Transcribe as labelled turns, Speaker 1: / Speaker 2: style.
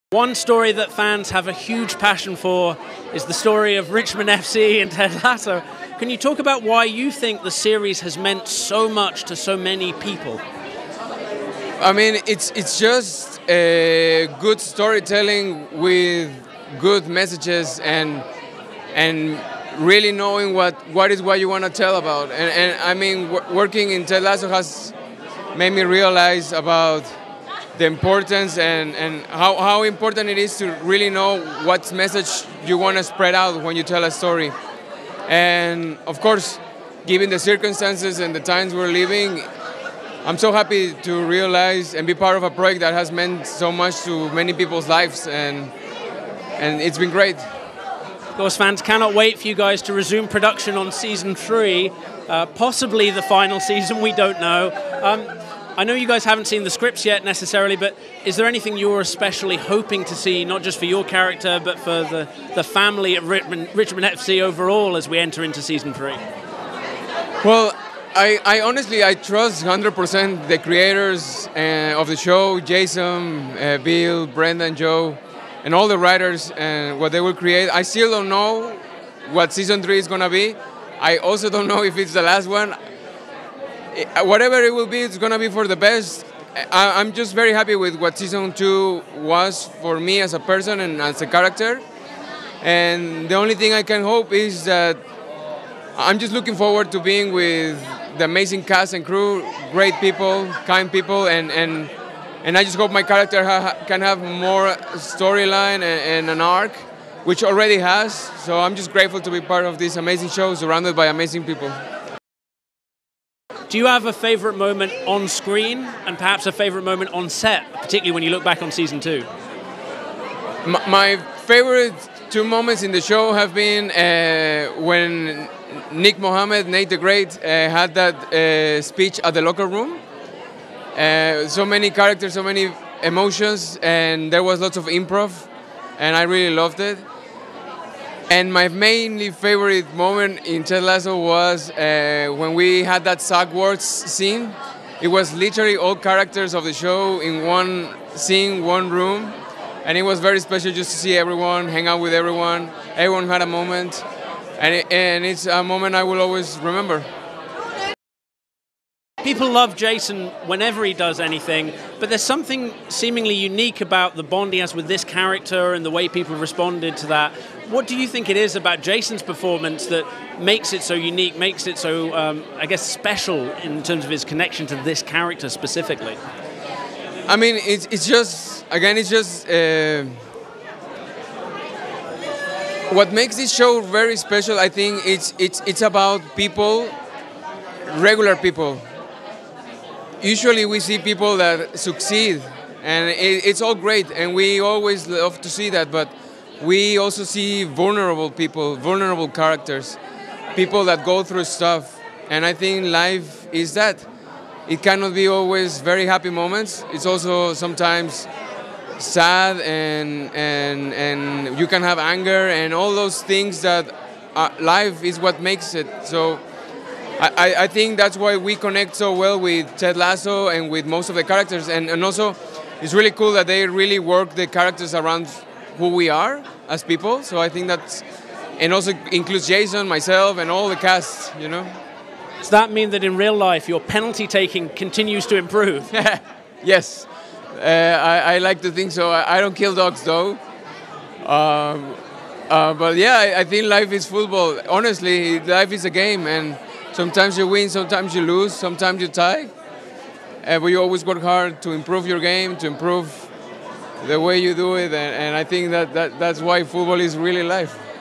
Speaker 1: One story that fans have a huge passion for is the story of Richmond FC and Ted Lasso. Can you talk about why you think the series has meant so much to so many people?
Speaker 2: I mean, it's just good storytelling with good messages and really knowing what is what you want to tell about. And I mean, working in Ted Lasso has made me realize about the importance and how important it is to really know what message you want to spread out when you tell a story. And of course, given the circumstances and the times we're living, I'm so happy to realize and be part of a project that has meant so much to many people's lives, and it's been great.
Speaker 1: Of course, fans cannot wait for you guys to resume production on season 3, possibly the final season, we don't know. I know you guys haven't seen the scripts yet necessarily, but is there anything you're especially hoping to see, not just for your character, but for the family at Richmond FC overall as we enter into season 3?
Speaker 2: Well, I honestly trust 100% the creators of the show, Jason, Bill, Brendan, Joe, and all the writers and what they will create. I still don't know what season 3 is going to be. I also don't know if it's the last one. Whatever it will be, it's going to be for the best. I'm just very happy with what season 2 was for me as a person and as a character. And the only thing I can hope is that I'm just looking forward to being with the amazing cast and crew, great people, kind people, and I just hope my character can have more storyline and an arc, which already has. So I'm just grateful to be part of this amazing show surrounded by amazing people.
Speaker 1: Do you have a favorite moment on screen and perhaps a favorite moment on set, particularly when you look back on season 2?
Speaker 2: My favorite 2 moments in the show have been when Nate the Great, had that speech at the locker room. So many characters, so many emotions, and there was lots of improv, and I really loved it. And my mainly favorite moment in Ted Lasso was when we had that SAG Awards scene. It was literally all characters of the show in one scene, one room. And it was very special just to see everyone, hang out with everyone. Everyone had a moment. And it's a moment I will always remember.
Speaker 1: People love Jason whenever he does anything, but there's something seemingly unique about the bond he has with this character and the way people responded to that. What do you think it is about Jason's performance that makes it so unique, makes it so, I guess, special in terms of his connection to this character specifically?
Speaker 2: I mean, it's just, again, it's just what makes this show very special. I think it's about people, regular people. Usually we see people that succeed, and it's all great, and we always love to see that, but we also see vulnerable people, vulnerable characters, people that go through stuff, and I think life is that. It cannot be always very happy moments. It's also sometimes sad, and you can have anger, and all those things that life is what makes it. So I think that's why we connect so well with Ted Lasso and with most of the characters. And also, it's really cool that they really work the characters around who we are as people. So I think that's, and also includes Jason, myself, and all the cast, you know.
Speaker 1: Does that mean that in real life your penalty taking continues to improve?
Speaker 2: Yes, I like to think so. I don't kill dogs though. But yeah, I think life is football. Honestly, life is a game, and sometimes you win, sometimes you lose, sometimes you tie. But you always work hard to improve your game, to improve the way you do it. And I think that's why football is really life.